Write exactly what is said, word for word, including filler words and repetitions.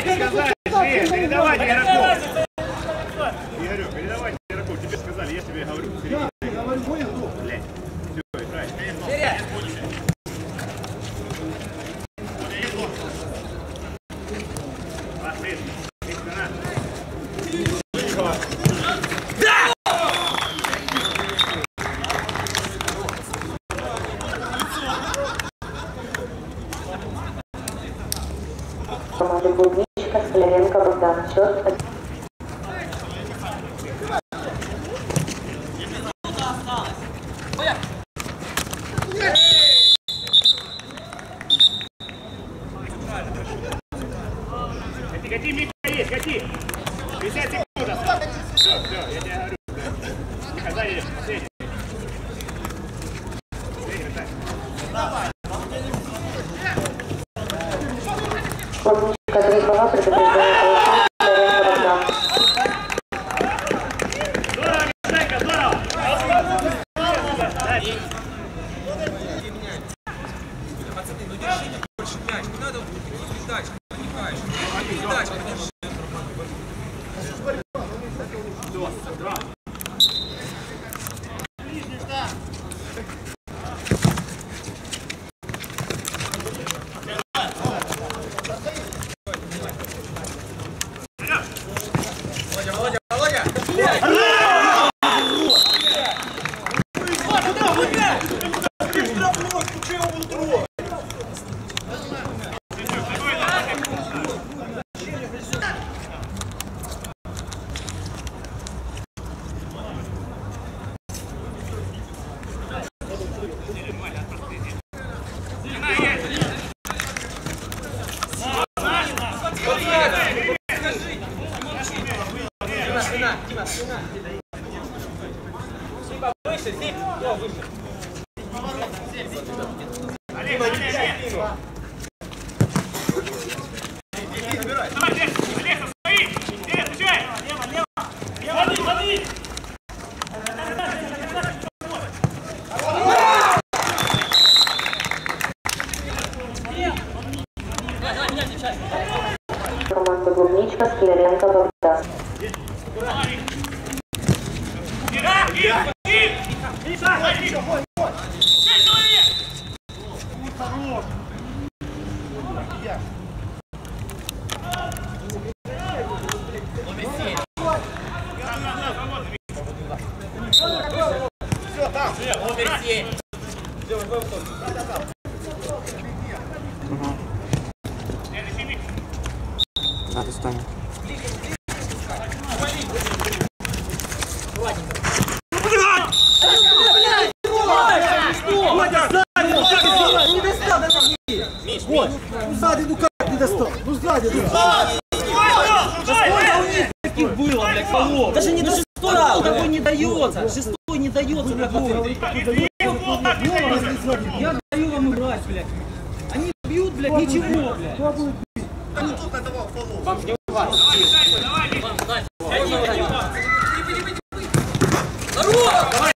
сказали, передавайте игроку. Игорю, передавайте игроку. Тебе сказали, я тебе говорю. Да, я говорю, понял? Блядь. Все, играй. Команда Клубничка, Столяrenko, Богдан. Счет. Кати, Митя, есть, кати. пятьдесят секунд осталось. Все, все, я тебе говорю. Тихо, сзади идешь, последний. Клубничка, Дрейкова, предупреждение получил. Столяrenko, Богдан. Здорово, Мишенька, здорово. Пацаны, ну держите больше мяч, не надо передачи, понимаешь? Передачи, конечно. Володя, Володя, Володя! Спина, Дима, спина. Дима, выше, Дима, Дима, выше. Олег, Олег, Олег. Давай, Олег, Олег, стои. Олег, отвечай. Лево, лево. Лево, лови. Команда Клубничка, Столяrenko, Богдан. Все, там. А, ты стань. Вот, ну сзади, ну как не достал? Ну сзади, ну сзади. Сколько у них таких было, блядь, кого? Даже не достал, такой не дается. Шестой не дается такой. Я даю вам играть, блядь. Они бьют, блядь, ничего, блядь. Здорово!